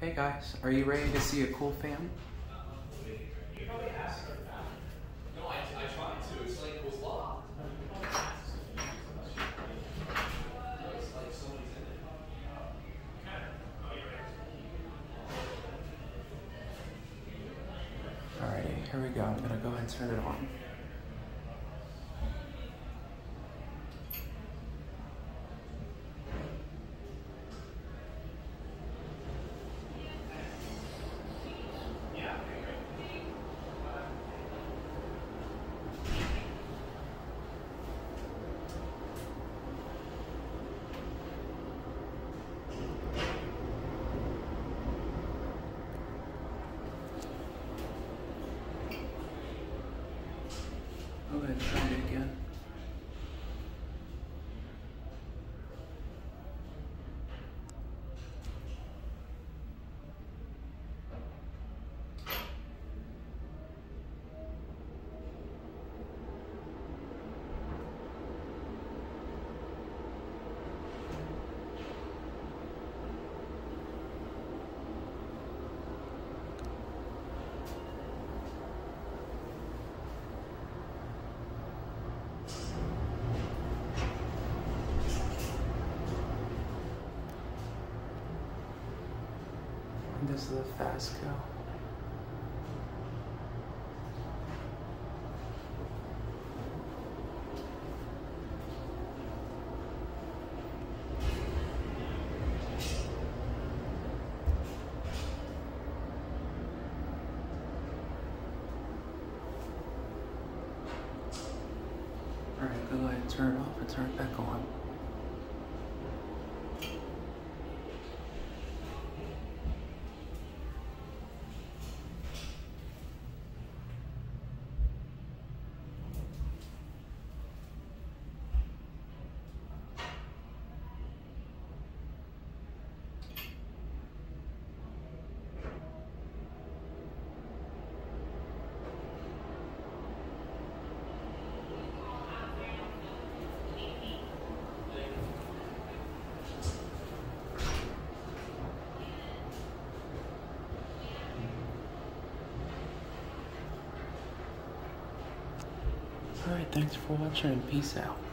Hey guys, are you ready to see a cool fan? No, I tried to. It's like it was locked. It's like somebody's in it. Alrighty, here we go. I'm gonna go ahead and turn it on. Go ahead and try it again. And this is the Fasco. Alright, go ahead and turn it off and turn it back on. Alright, thanks for watching and peace out.